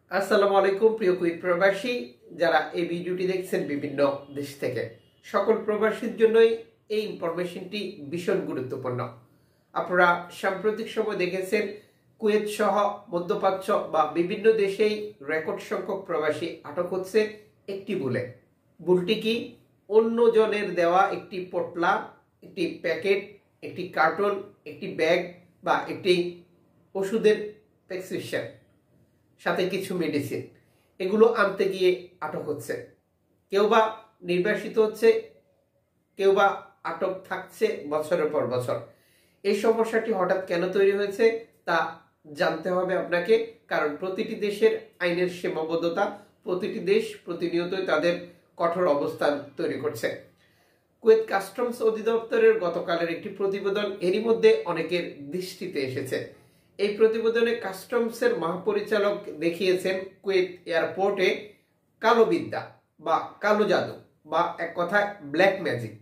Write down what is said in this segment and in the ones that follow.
আসসালামু আলাইকুম প্রিয় কুয়েত প্রবাসী যারা এই ভিডিওটি দেখছেন বিভিন্ন দেশ থেকে। সকল প্রবাসীর জন্যই এই ইনফরমেশনটি ভীষণ গুরুত্বপূর্ণ। আপনারা সাম্প্রতিক সময় দেখেছেন কুয়েত সহ মধ্যপ্রাচ্য বা বিভিন্ন দেশেই রেকর্ড সংখ্যক প্রবাসী আটক হচ্ছে একটি ভুলে। ভুলটি কি? অন্য জনের দেওয়া একটি পোটলা, একটি প্যাকেট, একটি কার্টন, একটি ব্যাগ বা একটি ওষুধের প্রেসক্রিপশন, সাথে কিছু মেডিসিন, এগুলো আনতে গিয়ে আটক হচ্ছে। কেউ বা নির্বাসিত হচ্ছে, কেউ বা আটক থাকছে বছরের পর বছর। এই সমস্যাটি হঠাৎ কেন তৈরি হয়েছে তা জানতে হবে আপনাকে, কারণ প্রতিটি দেশের আইনের সীমাবদ্ধতা, প্রতিটি দেশ প্রতিনিয়তই তাদের কঠোর অবস্থান তৈরি করছে। কুয়েত কাস্টমস অধিদপ্তরের গতকালের একটি প্রতিবেদন এরই মধ্যে অনেকের দৃষ্টিতে এসেছে। এই প্রতিবেদনে কাস্টমসের মহাপরিচালক দেখিয়েছেন কুয়েত এয়ারপোর্টে কালো বিদ্যা বা কালো জাদু বা এক কথায় ব্ল্যাক ম্যাজিক,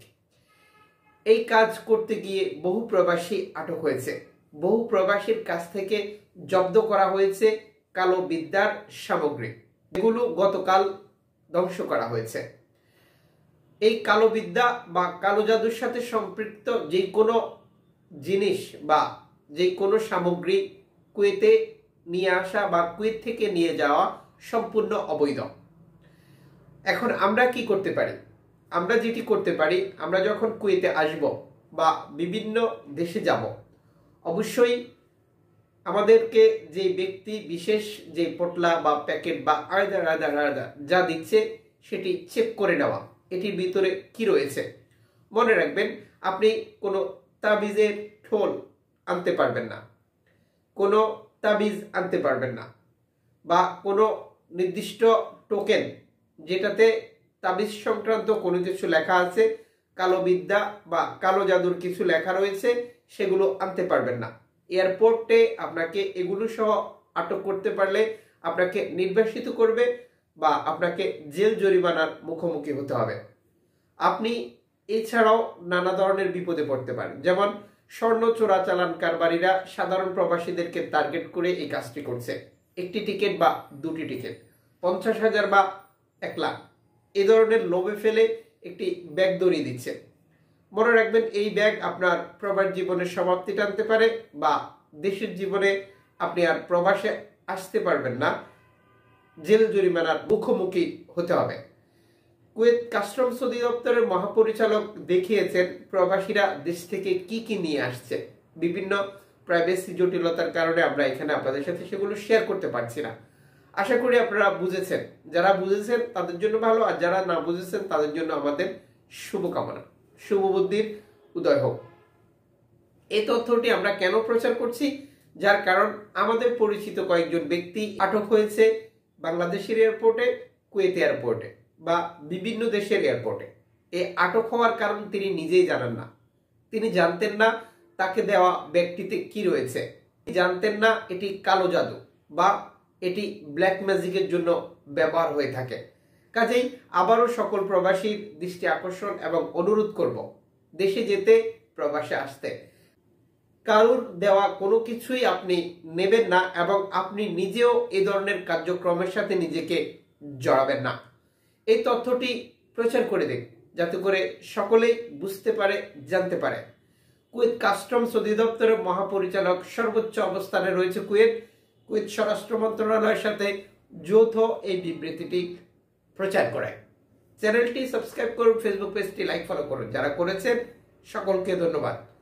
এই কাজ করতে গিয়ে বহু প্রবাসী আটক হয়েছে। বহু প্রবাসীর কাছ থেকে জব্দ করা হয়েছে কালো বিদ্যার সামগ্রী, এগুলো গতকাল ধ্বংস করা হয়েছে। এই কালো বিদ্যা বা কালো জাদুর সাথে সম্পৃক্ত যে কোনো জিনিস বা যে কোনো সামগ্রী কুয়েতে নিয়ে আসা বা কুয়েত থেকে নিয়ে যাওয়া সম্পূর্ণ অবৈধ। এখন আমরা কি করতে পারি? আমরা যেটি করতে পারি, আমরা যখন কুয়েতে আসব বা বিভিন্ন দেশে যাব, অবশ্যই আমাদেরকে যে ব্যক্তি বিশেষ যে পোটলা বা প্যাকেট বা আলাদা যা দিচ্ছে সেটি চেক করে নেওয়া, এটির ভিতরে কি রয়েছে। মনে রাখবেন, আপনি কোনো তাবিজের ঠোল আনতে পারবেন না, কোনো তাবিজ আনতে পারবেন না, বা কোনো নির্দিষ্ট টোকেন যেটাতে তাবিজ সংক্রান্ত কোনো কিছু লেখা আছে, কালো বিদ্যা বা কালো জাদুর কিছু লেখা রয়েছে, সেগুলো আনতে পারবেন না। এয়ারপোর্টে আপনাকে এগুলো সহ আটক করতে পারলে আপনাকে নির্বাসিত করবে বা আপনাকে জেল জরিমানার মুখোমুখি হতে হবে। আপনি এছাড়াও নানা ধরনের বিপদে পড়তে পারেন, যেমন স্বর্ণ চোরাচালান কারবারিরা সাধারণ প্রবাসীদেরকে টার্গেট করে এই কাজটি করছে। একটি টিকিট বা দুটি টিকিট, 50,000 বা 1 লাখ, এ ধরনের লোভে ফেলে একটি ব্যাগ ধরিয়ে দিচ্ছে। মনে রাখবেন, এই ব্যাগ আপনার প্রবাস জীবনের সমাপ্তি টানতে পারে বা দেশের জীবনে আপনি আর প্রবাসে আসতে পারবেন না, জেল জরিমানার মুখোমুখি হতে হবে। কুয়েত কাস্টমস অধিদপ্তরের মহাপরিচালক দেখিয়েছেন প্রবাসীরা দেশ থেকে কি কি নিয়ে আসছে। বিভিন্ন প্রাইভেসি জটিলতার কারণে আমরা এখানে আপনাদের সাথে সেগুলো শেয়ার করতে পারছি না। আশা করি আপনারা বুঝেছেন। যারা বুঝেছেন তাদের জন্য ভালো, আর যারা না বুঝেছেন তাদের জন্য আমাদের শুভকামনা, শুভ বুদ্ধির উদয় হোক। এই তথ্যটি আমরা কেন প্রচার করছি? যার কারণ আমাদের পরিচিত কয়েকজন ব্যক্তি আটক হয়েছে বাংলাদেশের এয়ারপোর্টে, কুয়েত এয়ারপোর্টে বা বিভিন্ন দেশের এয়ারপোর্টে। এই আটক হওয়ার কারণ তিনি নিজেই জানেন না। তিনি জানতেন না তাকে দেওয়া ব্যক্তিতে কি রয়েছে, জানতেন না এটি কালো জাদু বা এটি ব্ল্যাক ম্যাজিকের জন্য ব্যবহার হয়ে থাকে। কাজেই আবারও সকল প্রবাসীর দৃষ্টি আকর্ষণ এবং অনুরোধ করব, দেশে যেতে, প্রবাসে আসতে কারুর দেওয়া কোনো কিছুই আপনি নেবেন না এবং আপনি নিজেও এই ধরনের কার্যক্রমের সাথে নিজেকে জড়াবেন না। এই তথ্যটি প্রচার করে দিন, যাতে করে সকলেই বুঝতে পারে, জানতে পারে। কুয়েত কাস্টমস অধিদপ্তরের মহাপরিচালক সর্বোচ্চ অবস্থানে রয়েছে কুয়েত স্বরাষ্ট্র মন্ত্রণালয়ের সাথে যৌথ এই বিবৃতিটি প্রচার করে। চ্যানেলটি সাবস্ক্রাইব করুন, ফেসবুক পেজটি লাইক ফলো করুন। যারা করেছেন সকলকে ধন্যবাদ।